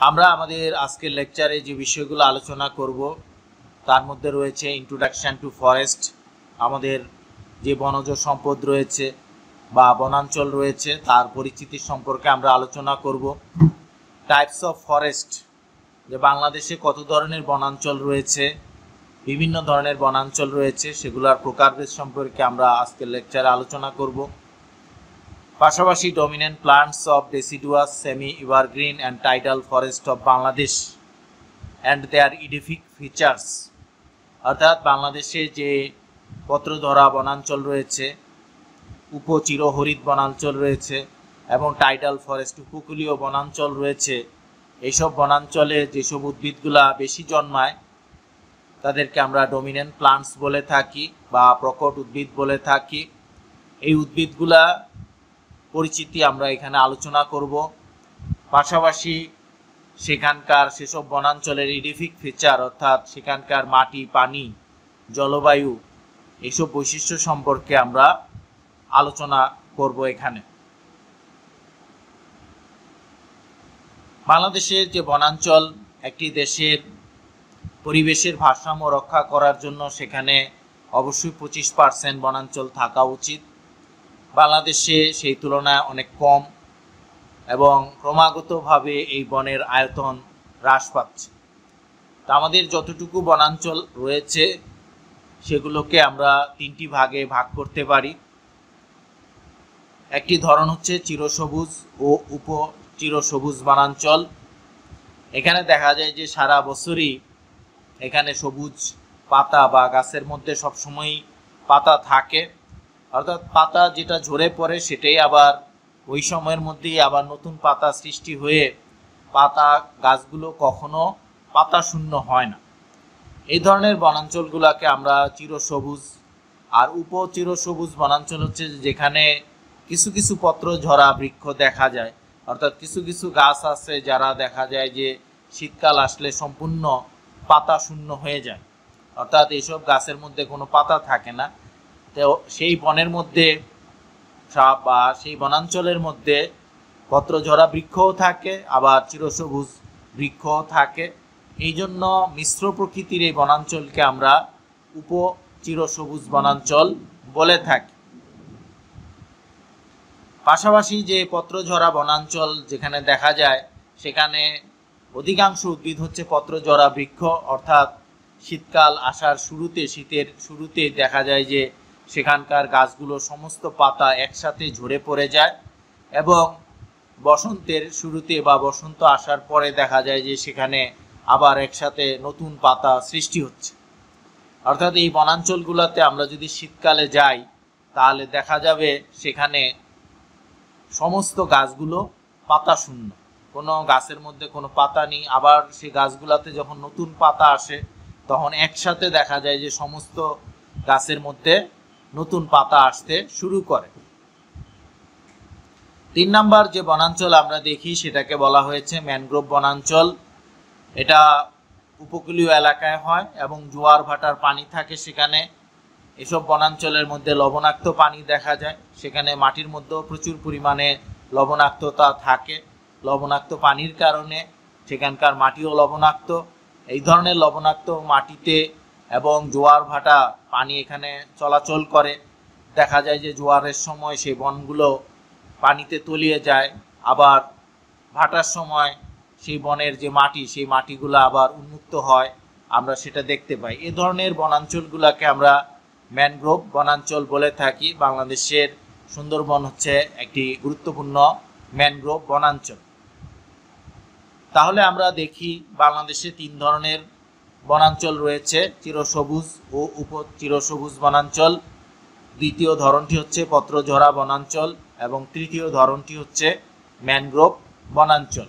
আমরা আমাদের আজকের লেকচারে যে বিষয়গুলো আলোচনা করব তার মধ্যে রয়েছে ইন্ট্রোডাকশন টু ফরেস্ট, আমাদের যে বনজ সম্পদ রয়েছে বা বনাঞ্চল রয়েছে তার পরিচিতি সম্পর্কে আমরা আলোচনা করব। টাইপস অফ ফরেস্ট, যে বাংলাদেশে কত ধরনের বনাঞ্চল রয়েছে, বিভিন্ন ধরনের বনাঞ্চল রয়েছে, সেগুলোর প্রকারভেদ সম্পর্কে আমরা আজকের লেকচারে আলোচনা করব। পাশাপাশি dominant plants of deciduous semi evergreen and tidal forest of Bangladesh and their edaphic features, অর্থাৎ বাংলাদেশে যে পত্রধরা বনাঞ্চল রয়েছে, উপচিরহরিত বনাঞ্চল রয়েছে এবং টাইডাল ফরেস্ট উপকূলীয় বনাঞ্চল রয়েছে, এইসব বনাঞ্চলে যেসব উদ্ভিদগুলা বেশি জন্মায় তাদেরকে আমরা ডমিনেন্ট প্লান্টস বলে থাকি বা প্রকট উদ্ভিদ বলে থাকি। এই উদ্ভিদগুলা পরিচিতি আমরা এখানে আলোচনা করব। পাশাপাশি সেখানকার সেসব বনাঞ্চলের ইডিফিক ফিচার, অর্থাৎ সেখানকার মাটি, পানি, জলবায়ু, এইসব বৈশিষ্ট্য সম্পর্কে আমরা আলোচনা করব এখানে। বাংলাদেশের যে বনাঞ্চল, একটি দেশের পরিবেশের ভারসাম্য রক্ষা করার জন্য সেখানে অবশ্যই 25% বনাঞ্চল থাকা উচিত। বাংলাদেশে সেই তুলনায় অনেক কম এবং ক্রমাগতভাবে এই বনের আয়তন হ্রাস পাচ্ছে। তা আমাদের যতটুকু বনাঞ্চল রয়েছে সেগুলোকে আমরা তিনটি ভাগে ভাগ করতে পারি। একটি ধরন হচ্ছে চিরসবুজ ও উপচিরসবুজ বনাঞ্চল। এখানে দেখা যায় যে সারা বছরই এখানে সবুজ পাতা বা গাছের মধ্যে সবসময় পাতা থাকে, অর্থাৎ পাতা যেটা ঝরে পড়ে সেটাই আবার ওই সময়ের মধ্যেই আবার নতুন পাতা সৃষ্টি হয়ে গাছগুলো কখনো পাতা শূন্য হয় না। এই ধরনের বনাঞ্চলগুলোকে আমরা চিরসবুজ। আর উপচিরসবুজ বনাঞ্চল হচ্ছে যেখানে কিছু কিছু পত্র ঝরা বৃক্ষ দেখা যায়, অর্থাৎ কিছু কিছু গাছ আছে যারা দেখা যায় যে শীতকাল আসলে সম্পূর্ণ পাতা শূন্য হয়ে যায়, অর্থাৎ এইসব গাছের মধ্যে কোনো পাতা থাকে না। তো সেই বনের মধ্যে বা সেই বনাঞ্চলের মধ্যে পত্রঝরা বৃক্ষও থাকে, আবার চিরসবুজ বৃক্ষও থাকে। এই জন্য মিশ্র প্রকৃতির এই বনাঞ্চলকে আমরা উপচিরসবুজ বনাঞ্চল বলে থাকি। পাশাপাশি যে পত্রঝরা বনাঞ্চল যেখানে দেখা যায় সেখানে অধিকাংশ উদ্ভিদ হচ্ছে পত্রঝরা বৃক্ষ, অর্থাৎ শীতকাল আসার শীতের শুরুতে দেখা যায় যে সেখানকার গাছগুলো সমস্ত পাতা একসাথে ঝরে পড়ে যায় এবং বসন্তের শুরুতে বা বসন্ত আসার পরে দেখা যায় যে সেখানে আবার একসাথে নতুন পাতা সৃষ্টি হচ্ছে। অর্থাৎ এই বনাঞ্চলগুলোতে আমরা যদি শীতকালে যাই তাহলে দেখা যাবে সেখানে সমস্ত গাছগুলো পাতা শূন্য, কোনো গাছের মধ্যে কোনো পাতা নেই। আবার সেই গাছগুলোতে যখন নতুন পাতা আসে তখন একসাথে দেখা যায় যে সমস্ত গাছের মধ্যে নতুন পাতা আসতে শুরু করে। 3 নাম্বার যে বনাঞ্চল আমরা দেখি সেটাকে বলা হয়েছে ম্যানগ্রোভ বনাঞ্চল। এটা উপকূলীয় এলাকায় হয় এবং জোয়ার ভাটার পানি থাকে সেখানে। এসব বনাঞ্চলের মধ্যে লবণাক্ত পানি দেখা যায়, সেখানে মাটির মধ্যেও প্রচুর পরিমাণে লবণাক্ততা থাকে। লবণাক্ত পানির কারণে সেখানকার মাটিও লবণাক্ত। এই ধরনের লবণাক্ত মাটিতে এবং জোয়ার ভাটা পানি এখানে চলাচল করে, দেখা যায় যে জোয়ারের সময় সেই বনগুলো পানিতে তলিয়ে যায়, আবার ভাটার সময় সেই বনের যে মাটি সেই মাটিগুলো আবার উন্মুক্ত হয়, আমরা সেটা দেখতে পাই। এ ধরনের বনাঞ্চলগুলোকে আমরা ম্যানগ্রোভ বনাঞ্চল বলে থাকি। বাংলাদেশের সুন্দরবন হচ্ছে একটি গুরুত্বপূর্ণ ম্যানগ্রোভ বনাঞ্চল। তাহলে আমরা দেখি বাংলাদেশে 3 ধরনের বনাঞ্চল রয়েছে, চিরসবুজ ও উপচিরসবুজ বনাঞ্চল। দ্বিতীয় ধরনটি হচ্ছে পত্রঝরা বনাঞ্চল এবং তৃতীয় ধরনটি হচ্ছে ম্যানগ্রোভ বনাঞ্চল।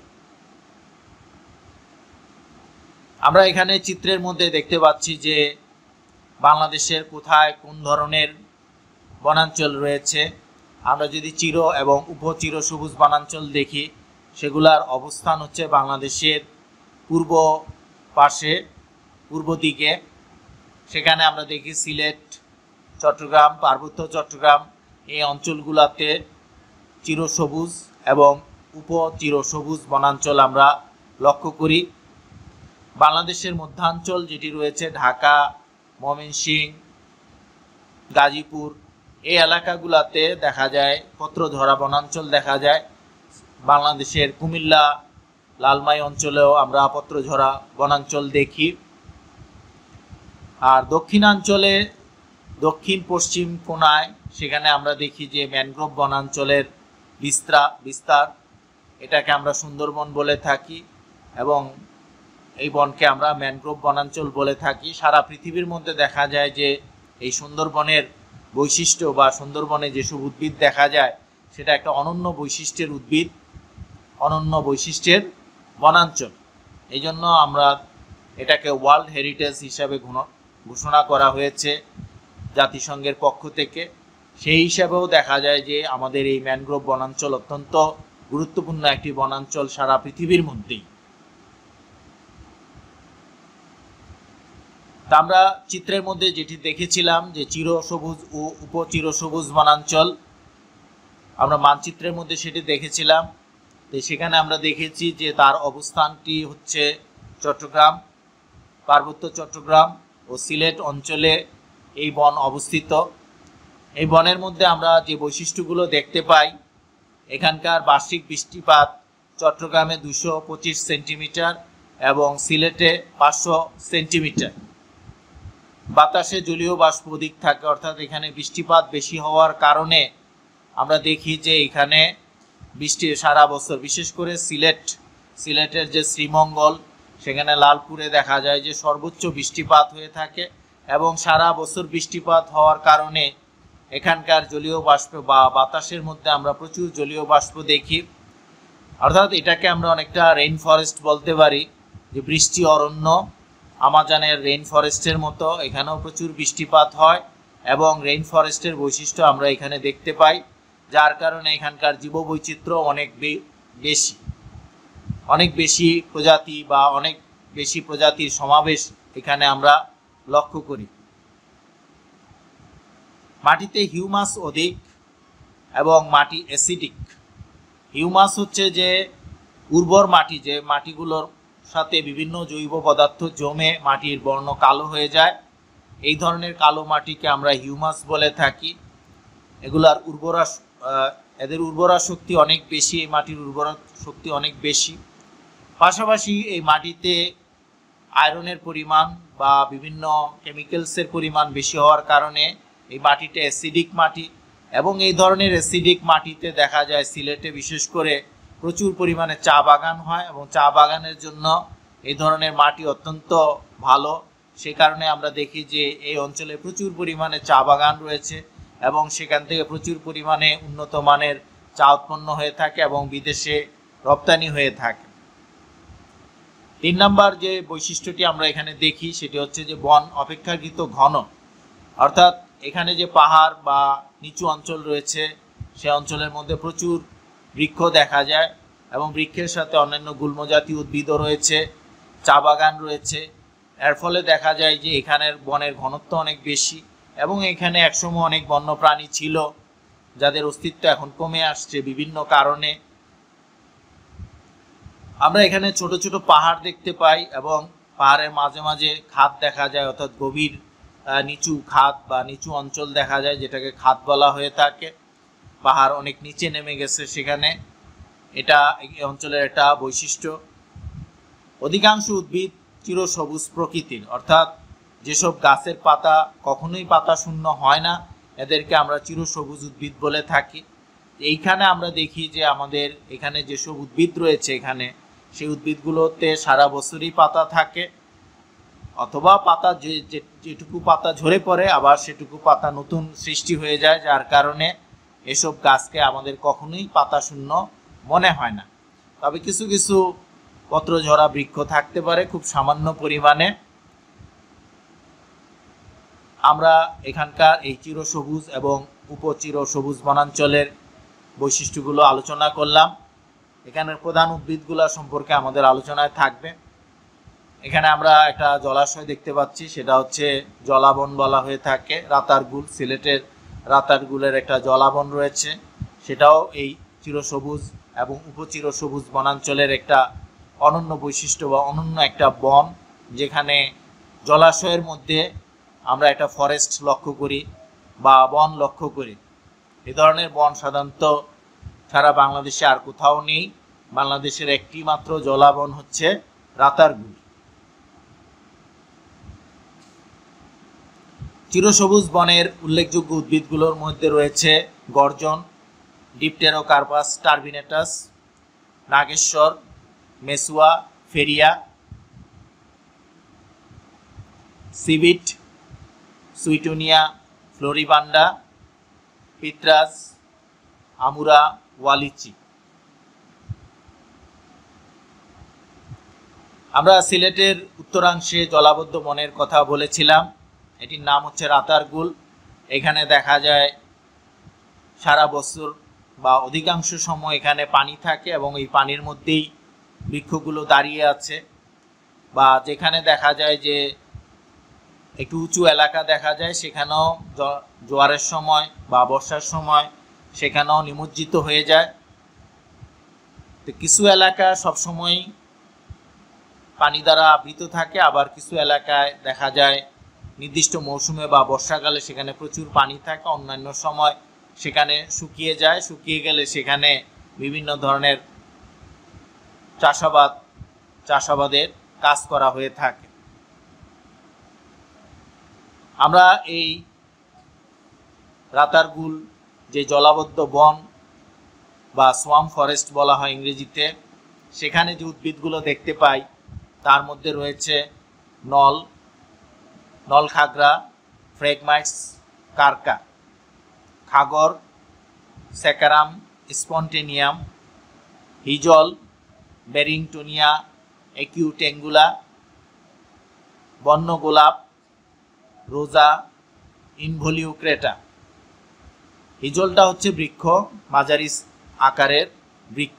আমরা এখানে চিত্রের মধ্যে দেখতে পাচ্ছি যে বাংলাদেশের কোথায় কোন ধরনের বনাঞ্চল রয়েছে। আমরা যদি চির এবং উপচিরসবুজ বনাঞ্চল দেখি, সেগুলার অবস্থান হচ্ছে বাংলাদেশের পূর্ব পাশে, পূর্ব দিকে। সেখানে আমরা দেখি সিলেট, চট্টগ্রাম, পার্বত্য চট্টগ্রাম, এই অঞ্চলগুলোতে চিরসবুজ এবং উপচিরসবুজ বনাঞ্চল আমরা লক্ষ্য করি। বাংলাদেশের মধ্যাঞ্চল যেটি রয়েছে ঢাকা, ময়মনসিংহ, গাজীপুর, এই এলাকাগুলোতে দেখা যায় পত্রঝরা বনাঞ্চল দেখা যায়। বাংলাদেশের কুমিল্লা, লালমাই অঞ্চলেও আমরা পত্রঝরা বনাঞ্চল দেখি। আর দক্ষিণাঞ্চলে দক্ষিণ পশ্চিম কোণায় সেখানে আমরা দেখি যে ম্যানগ্রোভ বনাঞ্চলের বিস্তার, এটাকে আমরা সুন্দরবন বলে থাকি এবং এই বনকে আমরা ম্যানগ্রোভ বনাঞ্চল বলে থাকি। সারা পৃথিবীর মধ্যে দেখা যায় যে এই সুন্দরবনের বৈশিষ্ট্য বা সুন্দরবনে যেসব উদ্ভিদ দেখা যায় সেটা একটা অনন্য বৈশিষ্ট্যের উদ্ভিদ, অনন্য বৈশিষ্ট্যের বনাঞ্চল। এই জন্য আমরা এটাকে ওয়ার্ল্ড হেরিটেজ হিসাবে ঘোষণা করা হয়েছে জাতিসংঘের পক্ষ থেকে। সেই হিসাবেও দেখা যায় যে আমাদের এই ম্যানগ্রোভ বনাঞ্চল অত্যন্ত গুরুত্বপূর্ণ একটি বনাঞ্চল সারা পৃথিবীর মধ্যেই। তা আমরা চিত্রের মধ্যে যেটি দেখেছিলাম যে চিরসবুজ ও উপচিরসবুজ বনাঞ্চল, আমরা মানচিত্রের মধ্যে সেটি দেখেছিলাম। তো সেখানে আমরা দেখেছি যে তার অবস্থানটি হচ্ছে চট্টগ্রাম, পার্বত্য চট্টগ্রাম ও সিলেট অঞ্চলে এই বন অবস্থিত। এই বনের মধ্যে আমরা যে বৈশিষ্ট্যগুলো দেখতে পাই, এখানকার বার্ষিক বৃষ্টিপাত চট্টগ্রামে 225 সেন্টিমিটার এবং সিলেটে 500 সেন্টিমিটার। বাতাসে জলীয় বাষ্প অধিক থাকে, অর্থাৎ এখানে বৃষ্টিপাত বেশি হওয়ার কারণে আমরা দেখি যে এখানে বৃষ্টি সারা বছর, বিশেষ করে সিলেটের যে শ্রীমঙ্গল, সেখানে লালপুরে দেখা যায় যে সর্বোচ্চ বৃষ্টিপাত হয়ে থাকে এবং সারা বছর বৃষ্টিপাত হওয়ার কারণে এখানকার জলীয় বাষ্প বা বাতাসের মধ্যে আমরা প্রচুর জলীয় বাষ্প দেখি। অর্থাৎ এটাকে আমরা অনেকটা রেইন ফরেস্ট বলতে পারি, যে বৃষ্টি অরণ্য, আমাজনের রেইন ফরেস্টের মতো এখানেও প্রচুর বৃষ্টিপাত হয় এবং রেইন ফরেস্টের বৈশিষ্ট্য আমরা এখানে দেখতে পাই, যার কারণে এখানকার জীববৈচিত্র্য অনেক বেশি প্রজাতি বা অনেক বেশি প্রজাতির সমাবেশ এখানে আমরা লক্ষ্য করি। মাটিতে হিউমাস অধিক এবং মাটি অ্যাসিডিক। হিউমাস হচ্ছে যে উর্বর মাটি, যে মাটিগুলোর সাথে বিভিন্ন জৈব পদার্থ জমে মাটির বর্ণ কালো হয়ে যায়, এই ধরনের কালো মাটিকে আমরা হিউমাস বলে থাকি। এদের উর্বরা শক্তি অনেক বেশি, এই মাটির উর্বরা শক্তি অনেক বেশি। পাশাপাশি এই মাটিতে আয়রনের পরিমাণ বা বিভিন্ন কেমিক্যালসের পরিমাণ বেশি হওয়ার কারণে এই মাটিটা অ্যাসিডিক মাটি এবং এই ধরনের অ্যাসিডিক মাটিতে দেখা যায় সিলেটে বিশেষ করে প্রচুর পরিমাণে চা বাগান হয় এবং চা বাগানের জন্য এই ধরনের মাটি অত্যন্ত ভালো। সে কারণে আমরা দেখি যে এই অঞ্চলে প্রচুর পরিমাণে চা বাগান রয়েছে এবং সেখান থেকে প্রচুর পরিমাণে উন্নত মানের চা উৎপন্ন হয়ে থাকে এবং বিদেশে রপ্তানি হয়ে থাকে। 3 নম্বর যে বৈশিষ্ট্যটি আমরা এখানে দেখি সেটি হচ্ছে যে বন অপেক্ষাকৃত ঘন, অর্থাৎ এখানে যে পাহাড় বা নিচু অঞ্চল রয়েছে সে অঞ্চলের মধ্যে প্রচুর বৃক্ষ দেখা যায় এবং বৃক্ষের সাথে অন্যান্য গুল্মজাতীয় উদ্ভিদও রয়েছে, চা বাগান রয়েছে। এর ফলে দেখা যায় যে এখানের বনের ঘনত্ব অনেক বেশি এবং এখানে একসময় অনেক বন্যপ্রাণী ছিল যাদের অস্তিত্ব এখন কমে আসছে বিভিন্ন কারণে। আমরা এখানে ছোট ছোট পাহাড় দেখতে পাই এবং পাহাড়ের মাঝে মাঝে খাদ দেখা যায়, অর্থাৎ গভীর নিচু খাদ বা নিচু অঞ্চল দেখা যায়, যেটাকে খাদ বলা হয়ে থাকে। পাহাড় অনেক নিচে নেমে গেছে সেখানে, এটা এই অঞ্চলের একটা বৈশিষ্ট্য। অধিকাংশ উদ্ভিদ চিরসবুজ প্রকৃতির, অর্থাৎ যেসব গাছের পাতা কখনোই পাতা শূন্য হয় না এদেরকে আমরা চিরসবুজ উদ্ভিদ বলে থাকি। এইখানে আমরা দেখি যে আমাদের এখানে যেসব উদ্ভিদ রয়েছে এখানে সেই উদ্ভিদগুলোতে সারা বছরই পাতা থাকে, অথবা পাতা যেটুকু পাতা ঝরে পড়ে আবার সেটুকু পাতা নতুন সৃষ্টি হয়ে যায়, যার কারণে এসব গাছকে আমাদের কখনোই পাতা শূন্য মনে হয় না। তবে কিছু কিছু পত্রঝরা বৃক্ষ থাকতে পারে খুব সামান্য পরিমাণে। আমরা এখানকার এই চিরসবুজ এবং উপচিরসবুজ বনাঞ্চলের বৈশিষ্ট্যগুলো আলোচনা করলাম। এখানের প্রধান উদ্ভিদগুলো সম্পর্কে আমাদের আলোচনায় থাকবে। এখানে আমরা একটা জলাশয় দেখতে পাচ্ছি, সেটা হচ্ছে জলাবন বলা হয়ে থাকে, রাতারগুল। সিলেটের রাতারগুলের একটা জলাবন রয়েছে, সেটাও এই চিরসবুজ এবং উপচিরসবুজ বনাঞ্চলের একটা অনন্য বৈশিষ্ট্য বা অনন্য একটা বন, যেখানে জলাশয়ের মধ্যে আমরা একটা ফরেস্ট লক্ষ্য করি বা বন লক্ষ্য করি। এ ধরনের বন সাধারণত সারা বাংলাদেশে আর কোথাও নেই। বাংলাদেশের একটি মাত্র জলাবন হচ্ছে রাতারগুল। চিরসবুজ বনের উল্লেখযোগ্য উদ্ভিদগুলোর মধ্যে রয়েছে গর্জন, ডিপটেরোকার্পাস টার্বিনেটাস, নাগেশ্বর, মেসুয়া, ফেরিয়া, সিভিট, সুইটোনিয়া, ফ্লোরিবান্ডা, পিত্রাস, আমুরা, ওয়ালিচি। আমরা সিলেটের উত্তরাংশে জলাবদ্ধ বনের কথা বলেছিলাম, এটির নাম হচ্ছে রাতারগুল। এখানে দেখা যায় সারা বছর বা অধিকাংশ সময় এখানে পানি থাকে এবং এই পানির মধ্যেই বৃক্ষগুলো দাঁড়িয়ে আছে, বা যেখানে দেখা যায় যে একটু উঁচু এলাকা দেখা যায় সেখানেও জোয়ারের সময় বা বর্ষার সময় সেখানেও নিমজ্জিত হয়ে যায়। তো কিছু এলাকা সবসময় পানি দ্বারা আবৃত থাকে, আবার কিছু এলাকায় দেখা যায় নির্দিষ্ট মৌসুমে বা বর্ষাকালে সেখানে প্রচুর পানি থাকে, অন্যান্য সময় সেখানে শুকিয়ে যায়। শুকিয়ে গেলে সেখানে বিভিন্ন ধরনের চাষাবাদের কাজ করা হয়ে থাকে। আমরা এই রাতারগুল যে জলাবদ্ধ বন বা সোয়াম ফরেস্ট বলা হয় ইংরেজিতে, সেখানে যে উদ্ভিদগুলো দেখতে পাই তার মধ্যে রয়েছে নলখাগড়া, ফ্রেগমাইটস, কারকা, খাগর, স্যাকারাম স্পন্টেনিয়াম, হিজল, বেরিংটোনিয়া একিউটেঙ্গুলা, বন্য গোলাপ, রোজা, ইনভলিউক্রেটা। হিজলটা হচ্ছে বৃক্ষ, মাঝারি আকারের বৃক্ষ।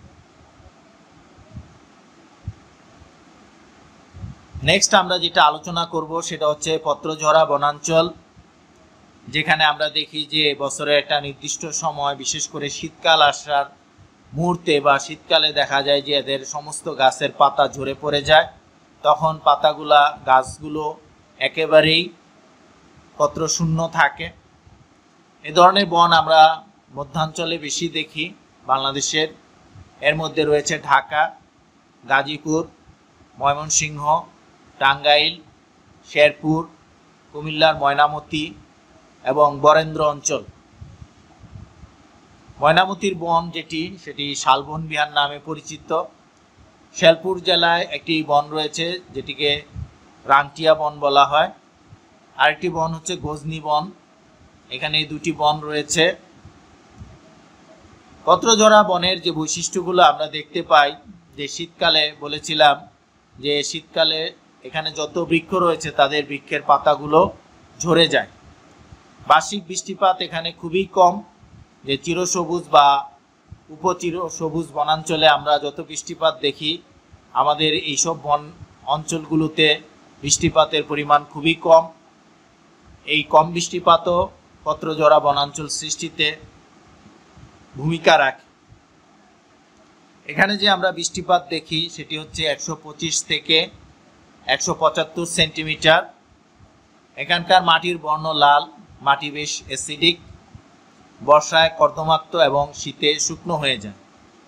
নেক্সট আমরা যেটা আলোচনা করব সেটা হচ্ছে পত্রঝরা বনাঞ্চল, যেখানে আমরা দেখি যে বছরের একটা নির্দিষ্ট সময়, বিশেষ করে শীতকাল আসার মুহূর্তে বা শীতকালে দেখা যায় যে এদের সমস্ত গাছের পাতা ঝরে পড়ে যায়। তখন গাছগুলো একেবারেই পত্রশূন্য থাকে। এ ধরনের বন আমরা মধ্যাঞ্চলে বেশি দেখি বাংলাদেশের। এর মধ্যে রয়েছে ঢাকা, গাজীপুর, ময়মনসিংহ, টাঙ্গাইল, শেরপুর, কুমিল্লার ময়নামতি এবং বরেন্দ্র অঞ্চল। ময়নামতির বন সেটি শালবন বিহার নামে পরিচিত। শেরপুর জেলায় একটি বন রয়েছে যেটিকে রাংটিয়া বন বলা হয়। আরেকটি বন হচ্ছে গজনি বন। এখানে এই দুটি বন রয়েছে। পত্রঝরা বনের যে বৈশিষ্ট্যগুলো আমরা দেখতে পাই, যে শীতকালে বলেছিলাম যে শীতকালে এখানে যত বৃক্ষ রয়েছে তাদের বৃক্ষের পাতাগুলো ঝরে যায়। বার্ষিক বৃষ্টিপাত এখানে খুবই কম। যে চিরসবুজ বা উপচিরসবুজ বনাঞ্চলে আমরা যত বৃষ্টিপাত দেখি, আমাদের এইসব বন অঞ্চলগুলোতে বৃষ্টিপাতের পরিমাণ খুবই কম। এই কম বৃষ্টিপাতও পত্রঝরা বনাঞ্চল সৃষ্টিতে ভূমিকা রাখে। এখানে যে আমরা বৃষ্টিপাত দেখি সেটি হচ্ছে 125 থেকে 175 সেন্টিমিটার। এখানকার মাটির বর্ণ লাল, মাটি বেশ অ্যাসিডিক, বর্ষায় কর্দমাক্ত এবং শীতে শুকনো হয়ে যায়।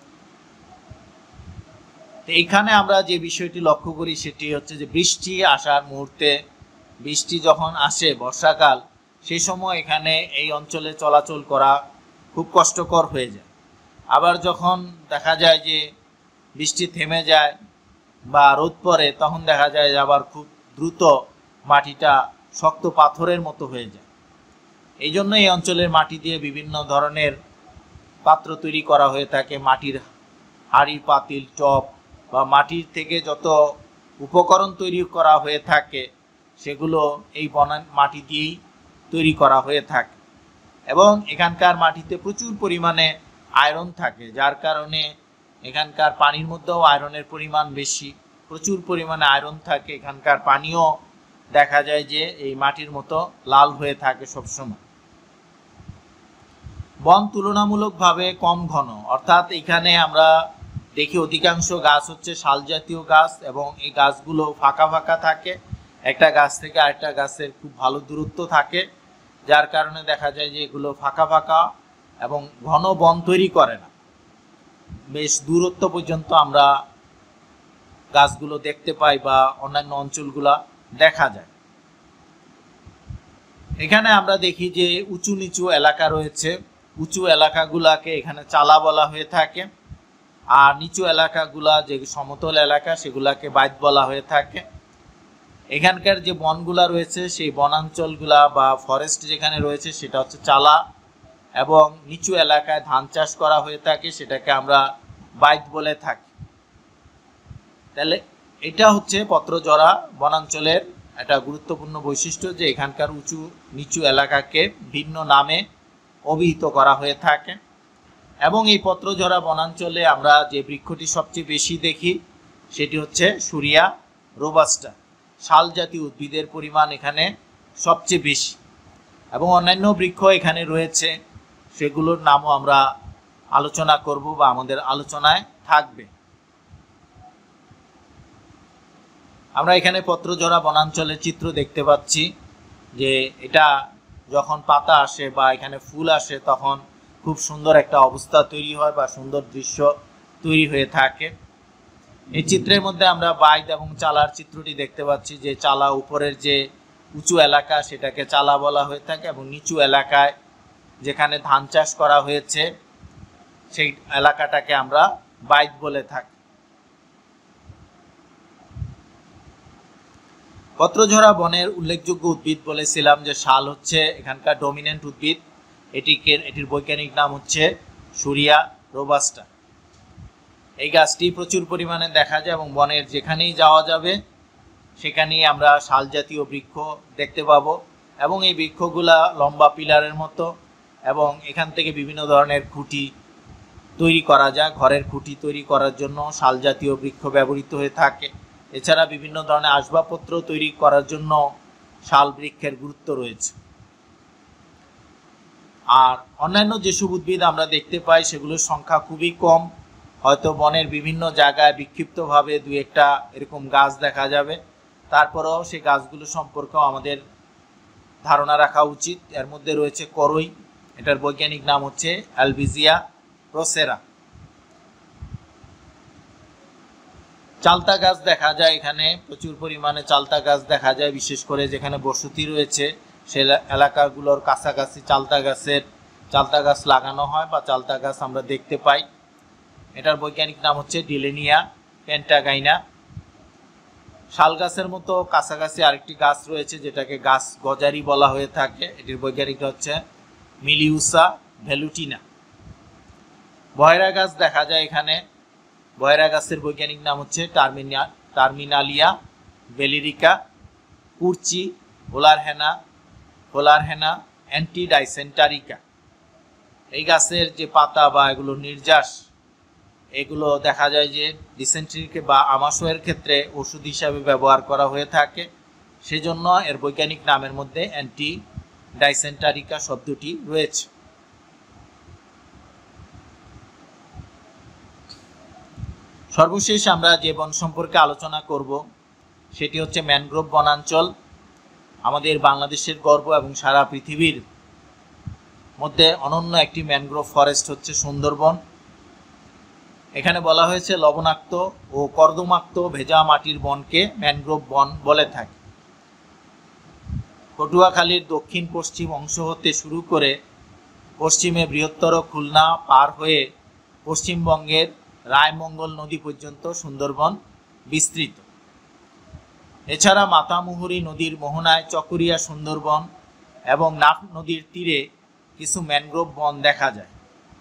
এইখানে আমরা যে বিষয়টি লক্ষ্য করি সেটি হচ্ছে যে বৃষ্টি আসার মুহূর্তে, বৃষ্টি যখন আসে বর্ষাকাল, সেই সময় এখানে এই অঞ্চলে চলাচল করা খুব কষ্টকর হয়ে যায়। আবার যখন দেখা যায় যে বৃষ্টি থেমে যায় বা রোদ পড়ে, তখন দেখা যায় যে আবার খুব দ্রুত মাটিটা শক্ত পাথরের মতো হয়ে যায়। এই জন্য এই অঞ্চলের মাটি দিয়ে বিভিন্ন ধরনের পাত্র তৈরি করা হয়ে থাকে। মাটির হাঁড়ি, পাতিল, টব বা মাটির থেকে যত উপকরণ তৈরি করা হয়ে থাকে সেগুলো এই মাটি দিয়েই তৈরি করা হয়ে থাকে। এবং এখানকার মাটিতে প্রচুর পরিমাণে আয়রন থাকে, যার কারণে এখানকার পানির মধ্যেও আয়রনের পরিমাণ বেশি। প্রচুর পরিমাণে আয়রন থাকে। এখানকার পানিও দেখা যায় যে এই মাটির মতো লাল হয়ে থাকে সবসময়। বন তুলনামূলকভাবে কম ঘন, অর্থাৎ এখানে আমরা দেখি অধিকাংশ গাছ হচ্ছে শাল জাতীয় গাছ এবং এই গাছগুলো ফাঁকা ফাঁকা থাকে, একটা গাছ থেকে আরেকটা গাছের খুব ভালো দূরত্ব থাকে, যার কারণে দেখা যায় যে এগুলো ফাঁকা ফাঁকা এবং ঘন বন তৈরি করে না। বেশ দূরত্ব পর্যন্ত আমরা গাছগুলো দেখতে পাই বা অন্যান্য অঞ্চলগুলা দেখা যায়। এখানে আমরা দেখি যে উঁচু নিচু এলাকা রয়েছে, উঁচু এলাকাগুলাকে এখানে চালা বলা হয়ে থাকে, আর নিচু এলাকাগুলা যে সমতল এলাকা সেগুলাকে বাইত বলা হয়ে থাকে। এখানকার যে বনগুলা রয়েছে সেই বনাঞ্চলগুলা বা ফরেস্ট যেখানে রয়েছে সেটা হচ্ছে চালা, এবং নিচু এলাকায় ধান চাষ করা হয়ে থাকে, সেটাকে আমরা বাইত বলে থাকি। তাহলে এটা হচ্ছে পত্রজরা বনাঞ্চলের একটা গুরুত্বপূর্ণ বৈশিষ্ট্য, যে এখানকার উঁচু নিচু এলাকাকে ভিন্ন নামে অভিহিত করা হয়ে থাকে। এবং এই পত্রজরা বনাঞ্চলে আমরা যে বৃক্ষটি সবচেয়ে বেশি দেখি সেটি হচ্ছে সুরিয়া রোবাস্টা, শাল জাতীয় উদ্ভিদের পরিমাণ এখানে সবচেয়ে বেশি, এবং অন্যান্য বৃক্ষ এখানে রয়েছে, সেগুলোর নামও আমরা আলোচনা করব বা আমাদের আলোচনায় থাকবে। আমরা এখানে পত্রজরা বনাঞ্চলের চিত্র দেখতে পাচ্ছি, যে এটা যখন পাতা আসে বা এখানে ফুল আসে তখন খুব সুন্দর একটা অবস্থা তৈরি হয় বা সুন্দর দৃশ্য তৈরি হয়ে থাকে। এই চিত্রের মধ্যে আমরা বাইত এবং চালার চিত্রটি দেখতে পাচ্ছি, যে চালা উপরের যে উঁচু এলাকা সেটাকে চালা বলা হয়ে থাকে, এবং নিচু এলাকায় যেখানে ধান চাষ করা হয়েছে সেই এলাকাটাকে আমরা বাইত বলে থাকি। পত্রঝরা বনের উল্লেখযোগ্য উদ্ভিদ বলেছিলাম যে শাল হচ্ছে এখানকার ডমিনেন্ট উদ্ভিদ, এটির বৈজ্ঞানিক নাম হচ্ছে সুরিয়া রোবাস্টা। এই গাছটি প্রচুর পরিমাণে দেখা যায় এবং বনের যেখানেই যাওয়া যাবে সেখানেই আমরা শাল জাতীয় বৃক্ষ দেখতে পাবো, এবং এই বৃক্ষগুলা লম্বা পিলারের মতো, এবং এখান থেকে বিভিন্ন ধরনের খুঁটি তৈরি করা যায়। ঘরের খুঁটি তৈরি করার জন্য শাল জাতীয় বৃক্ষ ব্যবহৃত হয়ে থাকে। এছাড়া বিভিন্ন ধরনের আসবাবপত্র তৈরি করার জন্য শাল বৃক্ষের গুরুত্ব রয়েছে। আর অন্যান্য যেসব উদ্ভিদ আমরা দেখতে পাই সেগুলোর সংখ্যা খুবই কম, হয়তো বনের বিভিন্ন জায়গায় বিক্ষিপ্তভাবে দুই একটা এরকম গাছ দেখা যাবে, তারপরেও সেই গাছগুলো সম্পর্কেও আমাদের ধারণা রাখা উচিত। এর মধ্যে রয়েছে করই, এটার বৈজ্ঞানিক নাম হচ্ছে অ্যালবিজিয়া প্রোসেরা। চালতা গাছ দেখা যায়, এখানে প্রচুর পরিমাণে চালতা গাছ দেখা যায়, বিশেষ করে যেখানে বসতি রয়েছে সে এলাকাগুলোর কাছাকাছি চালতা গাছ লাগানো হয় বা চালতা গাছ আমরা দেখতে পাই। এটার বৈজ্ঞানিক নাম হচ্ছে ডিলেনিয়া পেন্টাগাইনা। শাল গাছের মতো কাছাকাছি আরেকটি গাছ রয়েছে যেটাকে গাছ গজারি বলা হয়ে থাকে, এটির বৈজ্ঞানিক হচ্ছে মিলিউসা ভেলুটিনা। বয়রা গাছ দেখা যায় এখানে, বয়রা গাছের বৈজ্ঞানিক নাম হচ্ছে টার্মিনালিয়া বেলিরিকা। কুরচি, হোলারহেনা অ্যান্টিডাইসেন্টারিকা। এই গাছের যে পাতা বা এগুলো নির্যাস, এগুলো দেখা যায় যে ডিসেন্ট্রিকে বা আমাশয়ের ক্ষেত্রে ওষুধ হিসাবে ব্যবহার করা হয়ে থাকে, সেজন্য এর বৈজ্ঞানিক নামের মধ্যে অ্যান্টিডাইসেন্টারিকা শব্দটি রয়েছে। সর্বশেষ আমরা যে বন সম্পর্কে আলোচনা করব সেটি হচ্ছে ম্যানগ্রোভ বনাঞ্চল। আমাদের বাংলাদেশের গর্ব এবং সারা পৃথিবীর মধ্যে অনন্য একটি ম্যানগ্রোভ ফরেস্ট হচ্ছে সুন্দরবন। এখানে বলা হয়েছে লবণাক্ত ও কর্দমাক্ত ভেজা মাটির বনকে ম্যানগ্রোভ বন বলে থাকে। পটুয়াখালীর দক্ষিণ পশ্চিম অংশ হতে শুরু করে পশ্চিমে বৃহত্তর খুলনা পার হয়ে পশ্চিমবঙ্গের রায়মঙ্গল নদী পর্যন্ত সুন্দরবন বিস্তৃত। এছাড়া মাতামুহুরী নদীর মোহনায় চকরিয়া সুন্দরবন এবং নাফ নদীর তীরে কিছু ম্যানগ্রোভ বন দেখা যায়।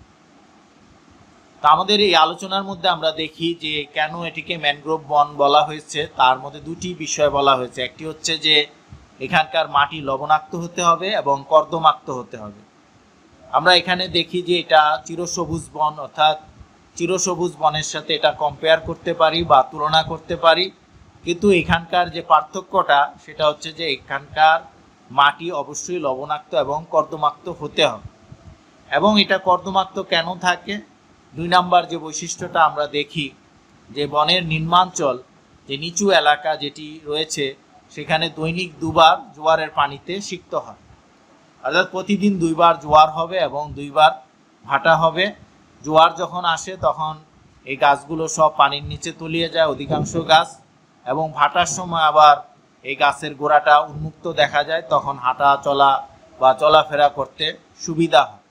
তা আমাদের এই আলোচনার মধ্যে আমরা দেখি যে কেন এটিকে ম্যানগ্রোভ বন বলা হয়েছে, তার মধ্যে দুটি বিষয় বলা হয়েছে। একটি হচ্ছে যে এখানকার মাটি লবণাক্ত হতে হবে এবং কর্দমাক্ত হতে হবে। আমরা এখানে দেখি যে এটা চিরসবুজ বন, অর্থাৎ চিরসবুজ বনের সাথে এটা কম্পেয়ার করতে পারি বা তুলনা করতে পারি, কিন্তু এখানকার যে পার্থক্যটা সেটা হচ্ছে যে এখানকার মাটি অবশ্যই লবণাক্ত এবং কর্দমাক্ত হতে হবে। এবং এটা কর্দমাক্ত কেন থাকে, 2 নাম্বার যে বৈশিষ্ট্যটা আমরা দেখি যে বনের নিম্নাঞ্চল যে নিচু এলাকা যেটি রয়েছে সেখানে দৈনিক 2 বার জোয়ারের পানিতে সিক্ত হয়, অর্থাৎ প্রতিদিন 2 বার জোয়ার হবে এবং 2 বার ভাটা হবে। জোয়ার যখন আসে তখন এই গাছগুলো সব পানির নিচে তলিয়ে যায় অধিকাংশ গাছ, এবং ভাটার সময় আবার এই গাছের গোড়াটা উন্মুক্ত দেখা যায়, তখন হাঁটা চলা বা চলাফেরা করতে সুবিধা হয়।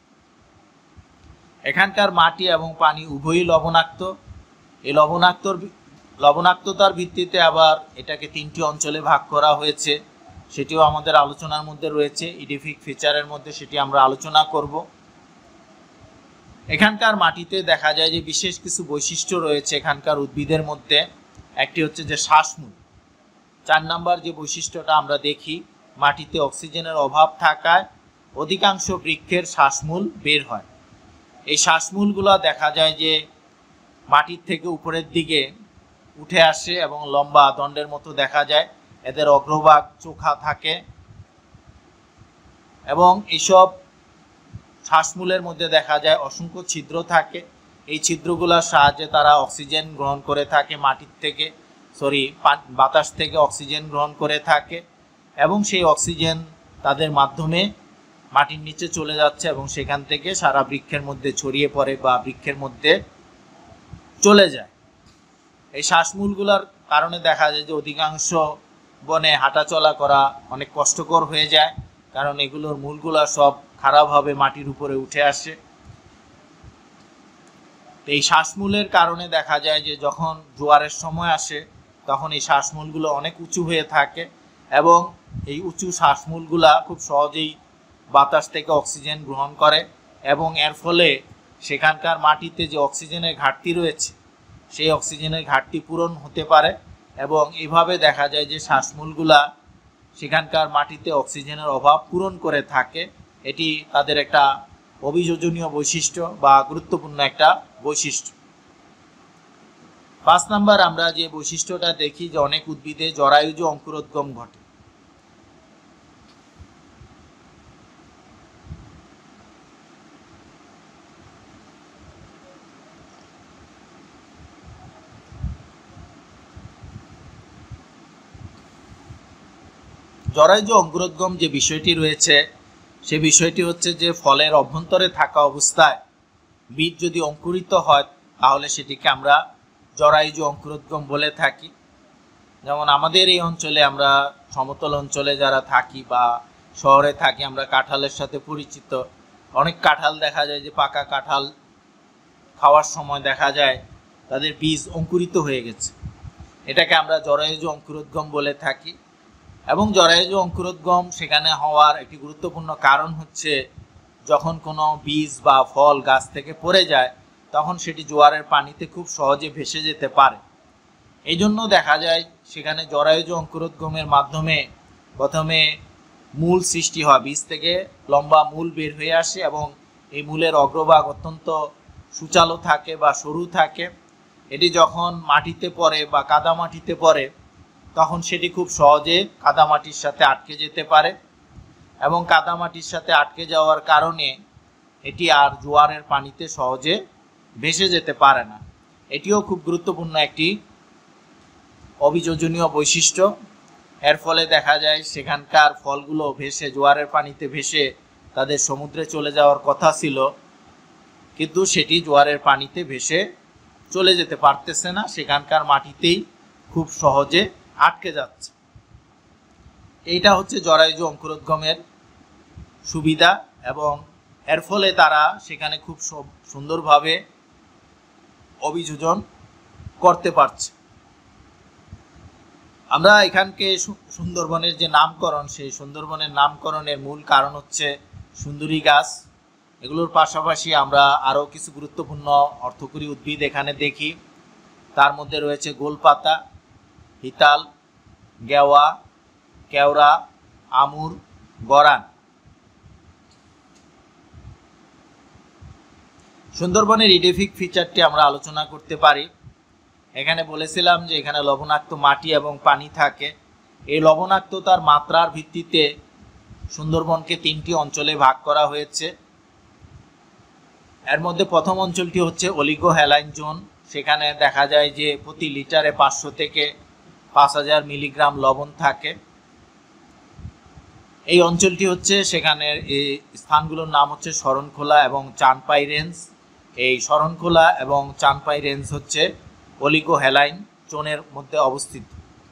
এখানকার মাটি এবং পানি উভয়ই লবণাক্ত। এই লবণাক্ততার ভিত্তিতে আবার এটাকে 3টি অঞ্চলে ভাগ করা হয়েছে, সেটিও আমাদের আলোচনার মধ্যে রয়েছে। ইডিফিক ফিচারের মধ্যে সেটি আমরা আলোচনা করব। এখানকার মাটিতে দেখা যায় যে বিশেষ কিছু বৈশিষ্ট্য রয়েছে এখানকার উদ্ভিদের মধ্যে। একটি হচ্ছে যে শ্বাসমূল। 4 নাম্বার যে বৈশিষ্ট্যটা আমরা দেখি, মাটিতে অক্সিজেনের অভাব থাকায় অধিকাংশ বৃক্ষের শ্বাসমূল বের হয়। এই শ্বাসমূলগুলো দেখা যায় যে মাটির থেকে উপরের দিকে উঠে আসে এবং লম্বা দণ্ডের মতো দেখা যায়। এদের অগ্রভাগ চোখা থাকে এবং এইসব শ্বাসমূলের মধ্যে দেখা যায় অসংখ্য ছিদ্র থাকে। এই ছিদ্রগুলোর সাহায্যে তারা অক্সিজেন গ্রহণ করে থাকে, বাতাস থেকে অক্সিজেন গ্রহণ করে থাকে, এবং সেই অক্সিজেন তাদের মাধ্যমে মাটির নিচে চলে যাচ্ছে এবং সেখান থেকে সারা বৃক্ষের মধ্যে ছড়িয়ে পড়ে বা বৃক্ষের মধ্যে চলে যায়। এই শ্বাসমূলগুলোর কারণে দেখা যায় যে অধিকাংশ বনে হাঁটা চলা করা অনেক কষ্টকর হয়ে যায়, কারণ এগুলোর মূলগুলা সব খারাপভাবে মাটির উপরে উঠে আসে। এই শ্বাসমূলের কারণে দেখা যায় যে যখন জোয়ারের সময় আসে তখন এই শ্বাসমূলগুলো অনেক উঁচু হয়ে থাকে এবং এই উঁচু শ্বাসমূলগুলা খুব সহজেই বাতাস থেকে অক্সিজেন গ্রহণ করে, এবং এর ফলে সেখানকার মাটিতে যে অক্সিজেনের ঘাটতি রয়েছে সেই অক্সিজেনের ঘাটতি পূরণ হতে পারে, এবং এইভাবে দেখা যায় যে শ্বাসমূলগুলা সেখানকার মাটিতে অক্সিজেনের অভাব পূরণ করে থাকে। এটি তাদের একটা অভিযোজনীয় বৈশিষ্ট্য বা গুরুত্বপূর্ণ একটা বৈশিষ্ট্য। 5 নাম্বার আমরা যে বৈশিষ্ট্যটা দেখি যে অনেক উদ্ভিদে জরায়ুজ অঙ্কুরোদ্গম ঘটে। জরায়ুজ অঙ্কুরোদ্গম যে বিষয়টি রয়েছে সে বিষয়টি হচ্ছে যে ফলের অভ্যন্তরে থাকা অবস্থায় বীজ যদি অঙ্কুরিত হয় তাহলে সেটিকে আমরা জরায়ুজ অঙ্কুরোদ্গম বলে থাকি। যেমন আমাদের এই অঞ্চলে, আমরা সমতল অঞ্চলে যারা থাকি বা শহরে থাকি, আমরা কাঁঠালের সাথে পরিচিত। অনেক কাঁঠাল দেখা যায় যে পাকা কাঁঠাল খাওয়ার সময় দেখা যায় তাদের বীজ অঙ্কুরিত হয়ে গেছে, এটাকে আমরা জরায়ুজ অঙ্কুরোদ্গম বলে থাকি। এবং জরায়ুজ অঙ্কুরোদ্গম সেখানে হওয়ার একটি গুরুত্বপূর্ণ কারণ হচ্ছে যখন কোনো বীজ বা ফল গাছ থেকে পড়ে যায় তখন সেটি জোয়ারের পানিতে খুব সহজে ভেসে যেতে পারে। এই জন্য দেখা যায় সেখানে জরায়ুজ অঙ্কুরোদ্গমের মাধ্যমে প্রথমে মূল সৃষ্টি হয়, বীজ থেকে লম্বা মূল বের হয়ে আসে এবং এই মূলের অগ্রভাগ অত্যন্ত সূচালো থাকে বা সরু থাকে। এটি যখন মাটিতে পড়ে বা কাদা মাটিতে পড়ে তখন সেটি খুব সহজে কাদামাটির সাথে আটকে যেতে পারে, এবং কাদামাটির সাথে আটকে যাওয়ার কারণে এটি আর জোয়ারের পানিতে সহজে ভেসে যেতে পারে না। এটিও খুব গুরুত্বপূর্ণ একটি অভিযোজনীয় বৈশিষ্ট্য। এর ফলে দেখা যায় সেখানকার ফলগুলো ভেসে জোয়ারের পানিতে ভেসে তাদের সমুদ্রে চলে যাওয়ার কথা ছিল, কিন্তু সেটি জোয়ারের পানিতে ভেসে চলে যেতে পারতেছে না, সেখানকার মাটিতেই খুব সহজে আটকে যাচ্ছে। এইটা হচ্ছে জরায়ুজ অঙ্কুরোদ্গমের সুবিধা, এবং এর ফলে তারা সেখানে খুব সুন্দরভাবে অভিযোজন করতে পারছে। আমরা এখানকে সুন্দরবনের যে নামকরণ, সেই সুন্দরবনের নামকরণের মূল কারণ হচ্ছে সুন্দরী গাছ। এগুলোর পাশাপাশি আমরা আরও কিছু গুরুত্বপূর্ণ অর্থকরী উদ্ভিদ এখানে দেখি। তার মধ্যে রয়েছে গোলপাতা, হিতাল, গেওয়া, কেওড়া, আমুর, গরান। সুন্দরবনের ইডিফিক ফিচারটি আমরা আলোচনা করতে পারি। এখানে বলেছিলাম যে এখানে লবণাক্ত মাটি এবং পানি থাকে। এই লবণাক্ততার মাত্রার ভিত্তিতে সুন্দরবনকে 3টি অঞ্চলে ভাগ করা হয়েছে। এর মধ্যে প্রথম অঞ্চলটি হচ্ছে অলিগো হ্যালাইন জোন। সেখানে দেখা যায় যে প্রতি লিটারে 500 থেকে 5000 মিলিগ্রাম লবণ থাকে। এই অঞ্চলটি হচ্ছে সেখানের এই স্থানগুলোর নাম হচ্ছে শরণখোলা এবং চানপাই রেঞ্জ। এই শরণখোলা এবং চানপাই রেঞ্জ হচ্ছে অলিগো হ্যালাইন জোনের মধ্যে অবস্থিত।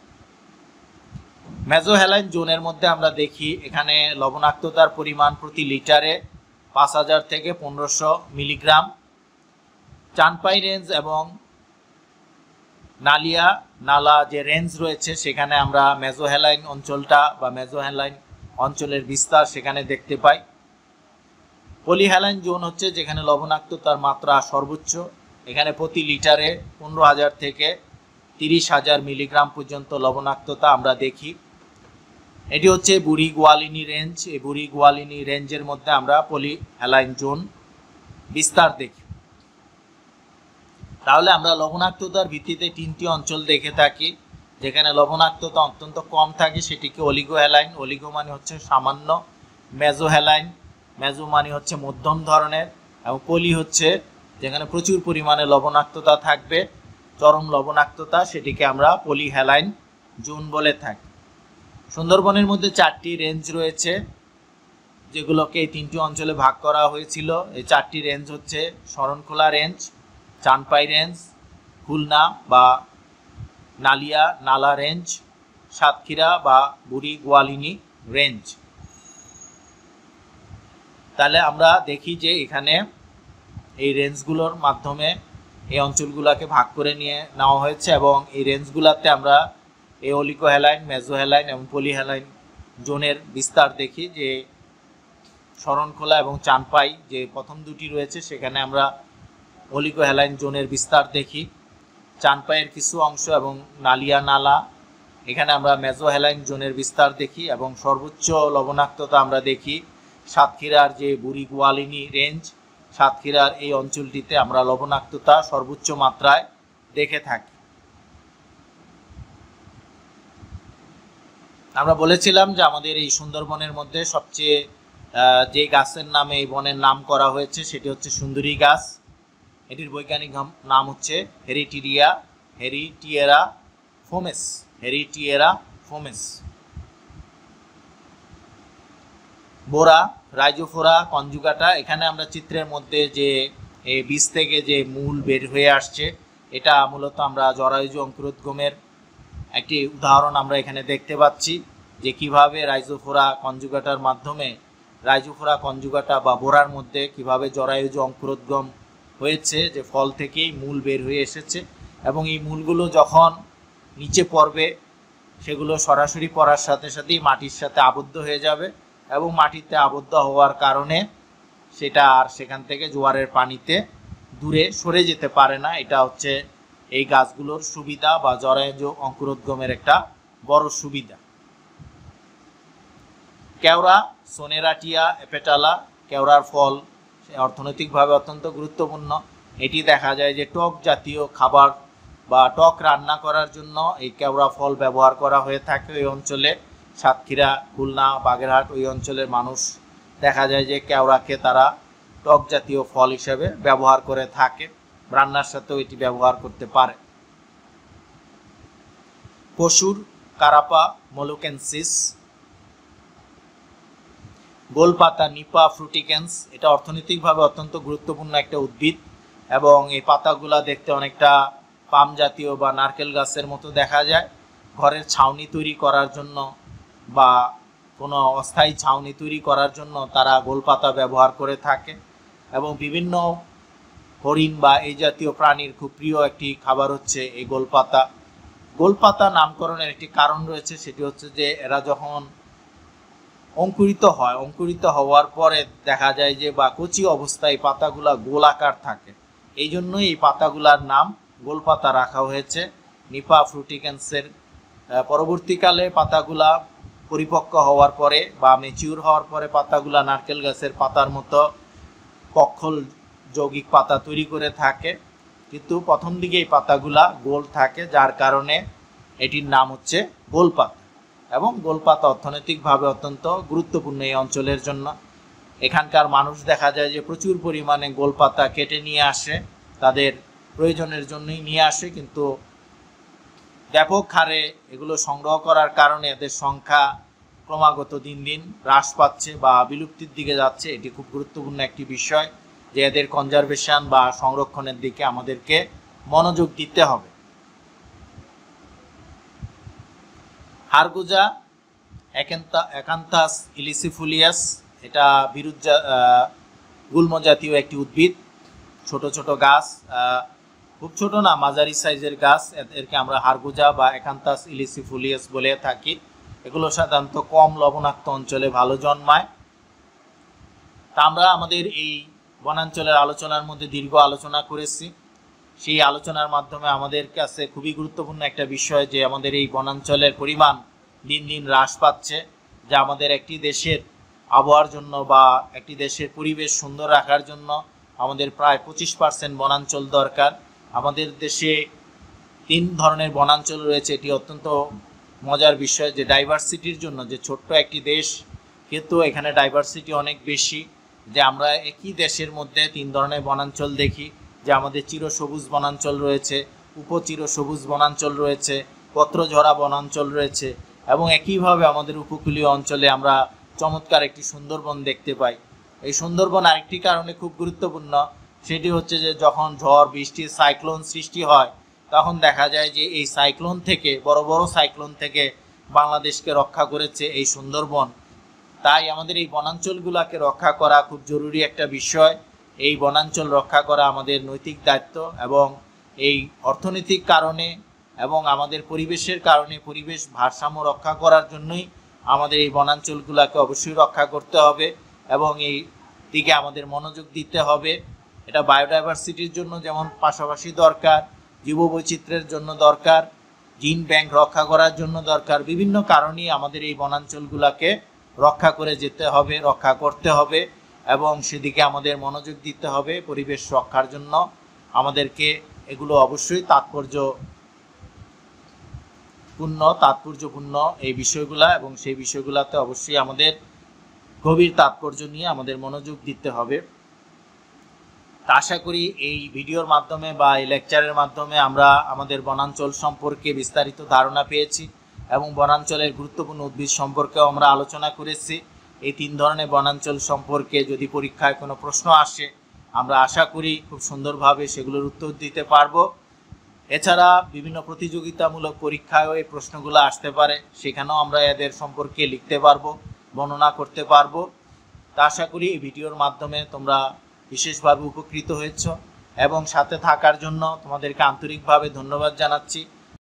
মেজো হ্যালাইন জোনের মধ্যে আমরা দেখি এখানে লবণাক্ততার পরিমাণ প্রতি লিটারে 5000 থেকে 1500 মিলিগ্রাম। চানপাই রেঞ্জ এবং নালিয়া নালা যে রেঞ্জ রয়েছে সেখানে আমরা মেজো হ্যালাইন অঞ্চলটা বা মেজো হ্যালাইন অঞ্চলের বিস্তার সেখানে দেখতে পাই। পলিহ্যালাইন জোন হচ্ছে যেখানে লবণাক্ততার মাত্রা সর্বোচ্চ। এখানে প্রতি লিটারে 15000 থেকে 30000 মিলিগ্রাম পর্যন্ত লবণাক্ততা আমরা দেখি। এটি হচ্ছে বুড়ি গোয়ালিনী রেঞ্জ। এই বুড়ি গোয়ালিনী রেঞ্জের মধ্যে আমরা পলিহ্যালাইন জোন বিস্তার দেখি। তাহলে আমরা লবণাক্ততার ভিত্তিতে 3টি অঞ্চল দেখে থাকি। যেখানে লবণাক্ততা অত্যন্ত কম থাকে সেটিকে অলিগো হ্যালাইন, অলিগো মানে হচ্ছে সামান্য, মেজো হ্যালাইন, মেজো মানে হচ্ছে মধ্যম ধরনের, এবং পলি হচ্ছে যেখানে প্রচুর পরিমাণে লবণাক্ততা থাকবে, চরম লবণাক্ততা, সেটিকে আমরা পলিহ্যালাইন জোন বলে থাকি। সুন্দরবনের মধ্যে 4টি রেঞ্জ রয়েছে যেগুলোকে এই 3টি অঞ্চলে ভাগ করা হয়েছিল। এই 4টি রেঞ্জ হচ্ছে শরণখোলা রেঞ্জ, চানপাই রেঞ্জ, খুলনা বা নালিয়া নালা রেঞ্জ, সাতক্ষীরা বা বুড়ি গোয়ালিনী রেঞ্জ। তাহলে আমরা দেখি যে এখানে এই রেঞ্জগুলোর মাধ্যমে এই অঞ্চলগুলোকে ভাগ করে নিয়ে নেওয়া হয়েছে এবং এই রেঞ্জগুলোতে আমরা এই অলিগো হ্যালাইন, মেজো হ্যালাইন এবং পলিহ্যালাইন জোনের বিস্তার দেখি। যে শরণখোলা এবং চানপাই যে প্রথম দুটি রয়েছে সেখানে আমরা অলিগো হ্যালাইন জোনের বিস্তার দেখি। চানপাইয়ের কিছু অংশ এবং নালিয়া নালা এখানে আমরা মেজো হ্যালাইন জোনের বিস্তার দেখি এবং সর্বোচ্চ লবণাক্ততা আমরা দেখি সাতক্ষীরার যে বুড়ি গোয়ালিনী রেঞ্জ, সাতক্ষীরার এই অঞ্চলটিতে আমরা লবণাক্ততা সর্বোচ্চ মাত্রায় দেখে থাকি। আমরা বলেছিলাম যে আমাদের এই সুন্দরবনের মধ্যে সবচেয়ে যে গাছের নামে এই বনের নাম করা হয়েছে সেটি হচ্ছে সুন্দরী গাছ। এটির বৈজ্ঞানিক নাম হচ্ছে হেরিটিয়েরা ফোমেস। বোরা, রাইজোফোরা কনজুগাটা, এখানে আমরা চিত্রের মধ্যে যে এই বীজ থেকে যে মূল বের হয়ে আসছে এটা মূলত আমরা জরায়ুজ অঙ্কুরোদ্গমের একটি উদাহরণ আমরা এখানে দেখতে পাচ্ছি যে কিভাবে রাইজোফোরা কনজুগাটার মাধ্যমে রাইজোফোরা কনজুগাটা বা বোরার মধ্যে কিভাবে জরায়ুজ অঙ্কুরোদ্গম হয়েছে, যে ফল থেকেই মূল বের হয়ে এসেছে এবং এই মূলগুলো যখন নিচে পড়বে সেগুলো সরাসরি পড়ার সাথে সাথেই মাটির সাথে আবদ্ধ হয়ে যাবে এবং মাটিতে আবদ্ধ হওয়ার কারণে সেটা আর সেখান থেকে জোয়ারের পানিতে দূরে সরে যেতে পারে না। এটা হচ্ছে এই গাছগুলোর সুবিধা বা জরায়ুজ অঙ্কুরোদ্গমের একটা বড় সুবিধা। কেওড়া, সোনেরাটিয়া এপেটালা, কেওড়ার ফল অর্থনৈতিকভাবে অত্যন্ত গুরুত্বপূর্ণ। এটি দেখা যায় যে টক জাতীয় খাবার বা টক রান্না করার জন্য এই কেওড়া ফল ব্যবহার করা হয়ে থাকে। ওই অঞ্চলে সাতক্ষীরা, খুলনা, বাগেরহাট ওই অঞ্চলের মানুষ দেখা যায় যে কেওড়াকে তারা টক জাতীয় ফল হিসেবে ব্যবহার করে থাকে, রান্নার সাথেও এটি ব্যবহার করতে পারে। পশুর, কারাপা মোলুকেন্সিস, গোলপাতা নিপা ফ্রুটিকেন্স, এটা অর্থনৈতিকভাবে অত্যন্ত গুরুত্বপূর্ণ একটা উদ্ভিদ এবং এই পাতাগুলা দেখতে অনেকটা পাম জাতীয় বা নারকেল গাছের মতো দেখা যায়। ঘরের ছাউনি তৈরি করার জন্য বা কোনো অস্থায়ী ছাউনি তৈরি করার জন্য তারা গোলপাতা ব্যবহার করে থাকে এবং বিভিন্ন হরিণ বা এই জাতীয় প্রাণীর খুব প্রিয় একটি খাবার হচ্ছে এই গোলপাতা। গোলপাতা নামকরণের একটি কারণ রয়েছে, সেটি হচ্ছে যে এরা যখন অঙ্কুরিত হওয়ার পরে দেখা যায় যে বা কচি অবস্থায় পাতাগুলা গোলাকার থাকে, এই জন্যই এই পাতাগুলার নাম গোলপাতা রাখা হয়েছে। নিপা ফ্রুটিকেন্সের পরবর্তীকালে পাতাগুলা পরিপক্ক হওয়ার পরে বা ম্যাচিউর হওয়ার পরে পাতাগুলা নারকেল গাছের পাতার মতো কক্ষল যৌগিক পাতা তৈরি করে থাকে, কিন্তু প্রথম দিকে এই পাতাগুলা গোল থাকে, যার কারণে এটির নাম হচ্ছে গোলপাতা। এবং গোলপাতা অর্থনৈতিকভাবে অত্যন্ত গুরুত্বপূর্ণ এই অঞ্চলের জন্য। এখানকার মানুষ দেখা যায় যে প্রচুর পরিমাণে গোলপাতা কেটে নিয়ে আসে, তাদের প্রয়োজনের জন্যই নিয়ে আসে, কিন্তু ব্যাপক হারে এগুলো সংগ্রহ করার কারণে এদের সংখ্যা ক্রমাগত দিন দিন হ্রাস পাচ্ছে বা বিলুপ্তির দিকে যাচ্ছে। এটি খুব গুরুত্বপূর্ণ একটি বিষয় যে এদের কনজারভেশন বা সংরক্ষণের দিকে আমাদেরকে মনোযোগ দিতে হবে। হারগুজা একান্থাস ইলিসিফুলিয়াস, এটা গুল্ম জাতীয় একটি উদ্ভিদ, ছোট ছোট গাছ, খুব ছোট না, মাঝারি সাইজের গাছ। এদেরকে আমরা হারগুজা বা একান্থাস ইলিসিফুলিয়াস বলে থাকি। এগুলো সাধারণত কম লবণাক্ত অঞ্চলে ভালো জন্মায়। তা আমরা আমাদের এই বনাঞ্চলের আলোচনার মধ্যে দীর্ঘ আলোচনা করেছি। সেই আলোচনার মাধ্যমে আমাদের কাছে খুবই গুরুত্বপূর্ণ একটা বিষয় যে আমাদের এই বনাঞ্চলের পরিমাণ দিন দিন হ্রাস পাচ্ছে, যা আমাদের একটি দেশের আবহাওয়ার জন্য বা একটি দেশের পরিবেশ সুন্দর রাখার জন্য আমাদের প্রায় 25% বনাঞ্চল দরকার। আমাদের দেশে 3 ধরনের বনাঞ্চল রয়েছে। এটি অত্যন্ত মজার বিষয় যে ডাইভার্সিটির জন্য, যে ছোট্ট একটি দেশ কিন্তু এখানে ডাইভার্সিটি অনেক বেশি, যে আমরা একই দেশের মধ্যে 3 ধরনের বনাঞ্চল দেখি। যে আমাদের চিরসবুজ বনাঞ্চল রয়েছে, উপচিরসবুজ বনাঞ্চল রয়েছে, পত্রঝরা বনাঞ্চল রয়েছে, এবং একইভাবে আমাদের উপকূলীয় অঞ্চলে আমরা চমৎকার একটি সুন্দরবন দেখতে পাই। এই সুন্দরবন আরেকটি কারণে খুব গুরুত্বপূর্ণ, সেটি হচ্ছে যে যখন ঝড় বৃষ্টি সাইক্লোন সৃষ্টি হয় তখন দেখা যায় যে এই সাইক্লোন থেকে, বড় বড় সাইক্লোন থেকে বাংলাদেশকে রক্ষা করেছে এই সুন্দরবন। তাই আমাদের এই বনাঞ্চলগুলোকে রক্ষা করা খুব জরুরি একটা বিষয়। এই বনাঞ্চল রক্ষা করা আমাদের নৈতিক দায়িত্ব, এবং এই অর্থনৈতিক কারণে এবং আমাদের পরিবেশের কারণে, পরিবেশ ভারসাম্য রক্ষা করার জন্যই আমাদের এই বনাঞ্চলগুলোকে অবশ্যই রক্ষা করতে হবে এবং এই দিকে আমাদের মনোযোগ দিতে হবে। এটা বায়োডাইভার্সিটির জন্য যেমন পাশাপাশি দরকার, জীববৈচিত্র্যের জন্য দরকার, জিন ব্যাংক রক্ষা করার জন্য দরকার। বিভিন্ন কারণেই আমাদের এই বনাঞ্চলগুলোকে রক্ষা করে যেতে হবে, রক্ষা করতে হবে, এবং সেদিকে আমাদের মনোযোগ দিতে হবে। পরিবেশ রক্ষার জন্য আমাদেরকে এগুলো অবশ্যই তাৎপর্যপূর্ণ এই বিষয়গুলা, এবং সেই বিষয়গুলোতে অবশ্যই আমাদের গভীর তাৎপর্য নিয়ে আমাদের মনোযোগ দিতে হবে। তা আশা করি এই ভিডিওর মাধ্যমে বা এই লেকচারের মাধ্যমে আমরা আমাদের বনাঞ্চল সম্পর্কে বিস্তারিত ধারণা পেয়েছি, এবং বনাঞ্চলের গুরুত্বপূর্ণ উদ্ভিদ সম্পর্কেও আমরা আলোচনা করেছি। এই 3 ধরনের বনাঞ্চল সম্পর্কে যদি পরীক্ষায় কোনো প্রশ্ন আসে, আমরা আশা করি খুব সুন্দরভাবে সেগুলোর উত্তর দিতে পারবো। এছাড়া বিভিন্ন প্রতিযোগিতামূলক পরীক্ষায়ও এই প্রশ্নগুলো আসতে পারে, সেখানেও আমরা এদের সম্পর্কে লিখতে পারবো, বর্ণনা করতে পারবো। তা আশা করি এই ভিডিওর মাধ্যমে তোমরা বিশেষভাবে উপকৃত হয়েছ, এবং সাথে থাকার জন্য তোমাদেরকে আন্তরিকভাবে ধন্যবাদ জানাচ্ছি।